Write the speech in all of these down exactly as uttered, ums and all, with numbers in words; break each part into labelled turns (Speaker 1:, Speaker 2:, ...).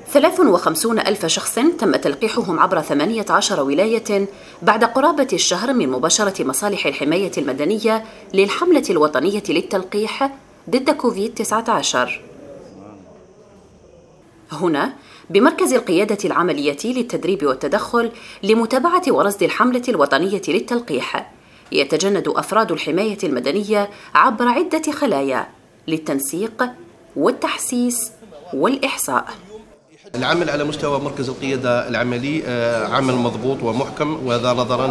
Speaker 1: ثلاث وخمسون ألف شخص تم تلقيحهم عبر ثمانية عشر ولاية بعد قرابة الشهر من مباشرة مصالح الحماية المدنية للحملة الوطنية للتلقيح ضد كوفيد تسعة عشر. هنا بمركز القيادة العملية للتدريب والتدخل لمتابعة ورصد الحملة الوطنية للتلقيح، يتجند أفراد الحماية المدنية عبر عدة خلايا للتنسيق والتحسيس والإحصاء.
Speaker 2: العمل على مستوى مركز القيادة العملي عمل مضبوط ومحكم، وهذا نظرا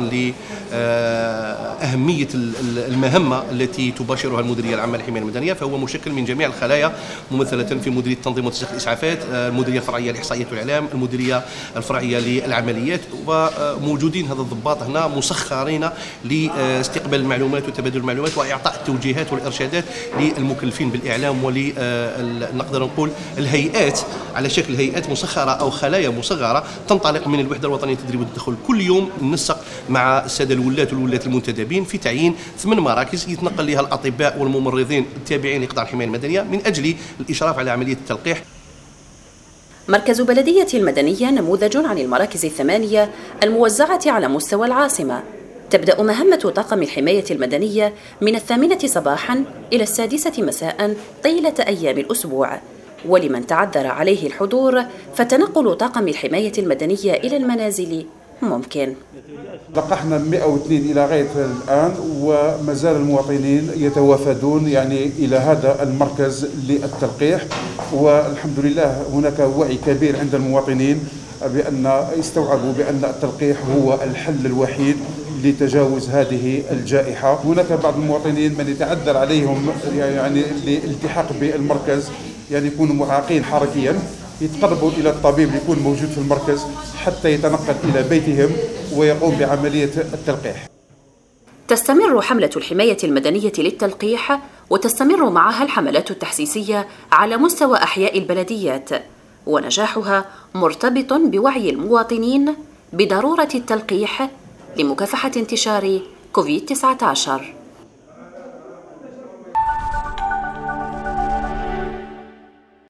Speaker 2: لأهمية المهمة التي تباشرها المديرية العامة للحماية المدنية، فهو مشكل من جميع الخلايا ممثلة في مديرية التنظيم وتنسيق الإسعافات، المديرية الفرعية للإحصائيات والإعلام، المديرية الفرعية للعمليات، وموجودين هذا الضباط هنا مسخرين لاستقبال المعلومات وتبادل المعلومات وإعطاء التوجيهات والإرشادات للمكلفين بالإعلام ولنقدر نقول الهيئات على شكل هيئات مسخرة أو خلايا مصغرة تنطلق من الوحدة الوطنية للتدريب والتدخل. كل يوم ننسق مع السادة الولاة والولاة المنتدبين في تعيين ثمان مراكز يتنقل لها الأطباء والممرضين التابعين لقطاع الحماية المدنية من أجل الإشراف على عملية التلقيح.
Speaker 1: مركز بلدية المدنية نموذج عن المراكز الثمانية الموزعة على مستوى العاصمة. تبدأ مهمة طاقم الحماية المدنية من الثامنة صباحاً إلى السادسة مساءً طيلة أيام الأسبوع، ولمن تعذر عليه الحضور فتنقل طاقم الحماية المدنية إلى المنازل ممكن.
Speaker 3: لقحنا مئة واثنين إلى غاية الآن، وما زال المواطنين يتوافدون يعني إلى هذا المركز للتلقيح، والحمد لله هناك وعي كبير عند المواطنين بأن استوعبوا بأن التلقيح هو الحل الوحيد لتجاوز هذه الجائحة. هناك بعض المواطنين من يتعذر عليهم يعني الالتحاق بالمركز، يعني يكونوا معاقين حركيا، يتقربوا إلى الطبيب اللي يكون موجود في المركز حتى يتنقل إلى بيتهم ويقوم بعملية التلقيح.
Speaker 1: تستمر حملة الحماية المدنية للتلقيح، وتستمر معها الحملات التحسيسية على مستوى أحياء البلديات، ونجاحها مرتبط بوعي المواطنين بضرورة التلقيح لمكافحة انتشار كوفيد تسعة عشر.